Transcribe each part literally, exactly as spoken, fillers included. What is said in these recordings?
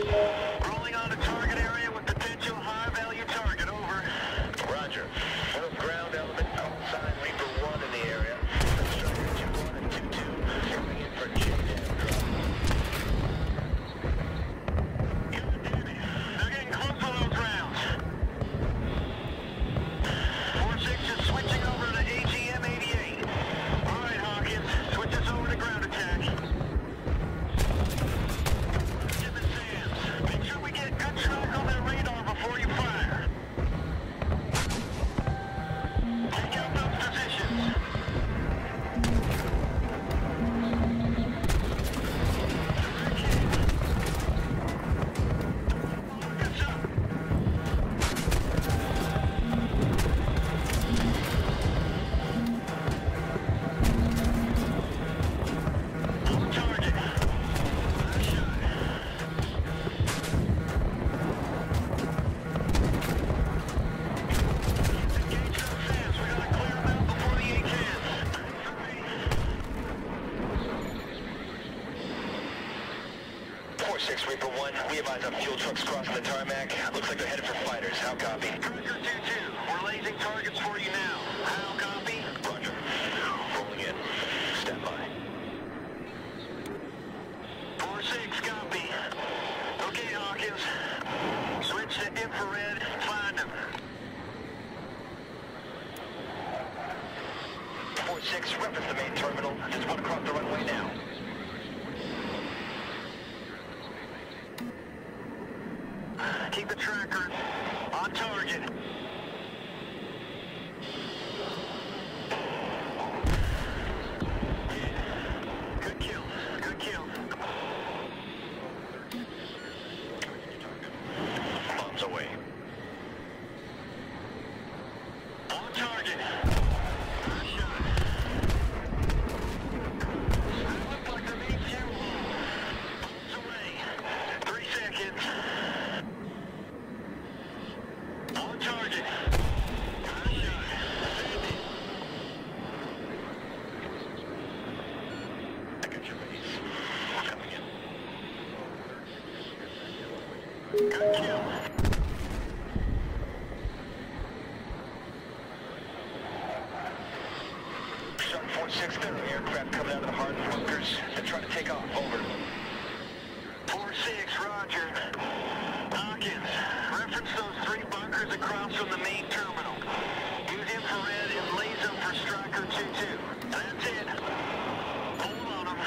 Rolling on the target area with potential high-value target. Over. Roger. Full ground element, call sign Reaper one in the area. Striker two one and two two coming in for J-Dam drop. God damn it. They're getting close on those rounds. four six is switching over to A G M eighty-eight. All right, Hawkins. Switch us over to ground attack. Jim and Sam's. Make sure we get good track on their radar before you fire. Take out those positions. Focus up. On target. Last shot. Engage those fans. We gotta clear them out before the A ten. four six Reaper one, we have eyes on fuel trucks crossing the tarmac. Looks like they're headed for fighters. How copy? Tracker two two. We're lasing targets for you now. How copy? Roger. Rolling in. Stand by. four six, copy. Okay, Hawkins. Switch to infrared. Find them. four six, reference the main terminal. Just one across the runway now. Keep the tracker on target. Good kill. Good kill. Bombs away. On target. First shot. That looked like the main fuel hole. Bombs away. Three seconds. On target. First shot. Send it. I got your base. Coming in. Good kill. Shark four six, there are aircraft coming out of the hard bunkers. They're trying to take off. Over. four six, roger. Hawkins, reference those three bunkers across from the main terminal. Use infrared and laser for Striker two two. That's it. Hold on them.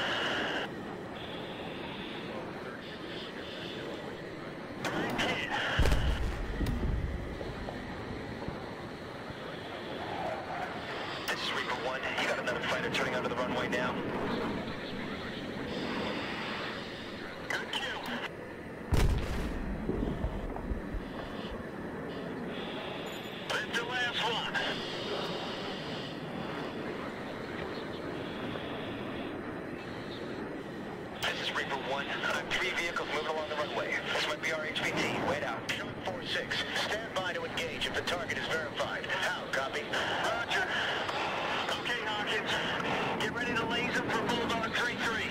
Great hit. This is Reaper one. You got another fighter turning onto the runway now. Good kill. That's the last one. This is Reaper one. I have three vehicles moving along the runway. This might be our H V T. Wait out. Shark four six, stand by to engage if the target is verified. How? Copy? Roger. Okay, Hawkins. Get ready to laser for Bulldog three three.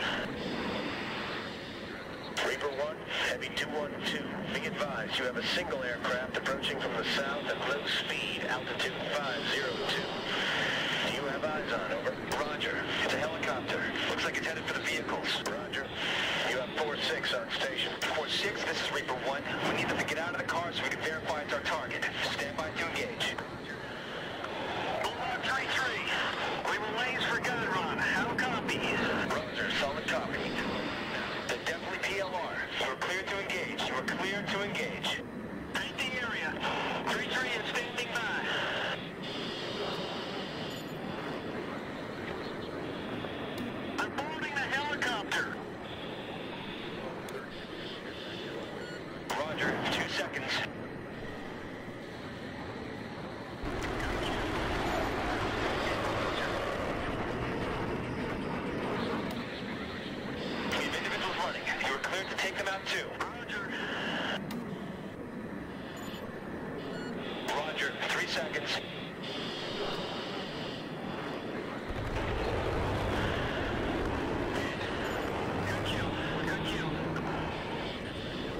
Reaper one, Heavy two one two. Be advised, you have a single aircraft approaching from the south at low speed, altitude five zero two. Do you have eyes on? Over. Roger. It's a helicopter. Looks like it's headed for the vehicles. Roger. You have four six on station. four six, this is Reaper one. We need them to get out of the car so we can verify it's our target. Stand by to engage. Bulldog three three. We will laze for gun run. How copy? Roger. Solid copy. They're definitely P L R. You are clear to engage. You are clear to engage. Paint the area. three three is standing by. They're boarding the helicopter. Roger. Two seconds. We have individuals running. You are cleared to take them out too. Roger. Roger. Three seconds. Good kill. Good kill.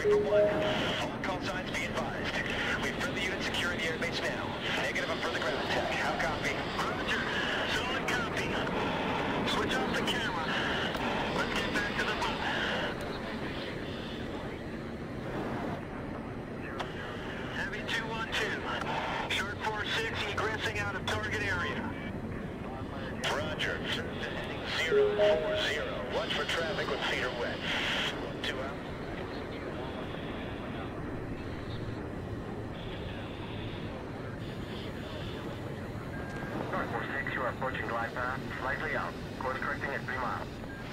Reaper one, all call signs be advised. We have further units securing the airbase now. Negative on further ground attack. How copy? Roger. Solid copy. Switch off the camera. Let's get back to the boat. Heavy two one two. Short four six egressing out of target area. Roger. zero four zero. Watch for traffic with feet are wet. Two out. Shark four six, you are approaching glide path, slightly out. Course correcting at three miles.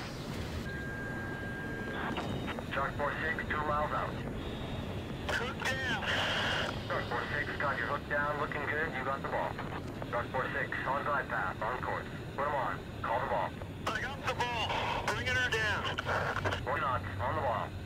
Shark four six, two miles out. Hook down. Shark four six, got your hook down, looking good, you got the ball. Shark four six, on glide path, on course. Put them on, call the ball. I got the ball. Bringing her down. Four knots, on the ball.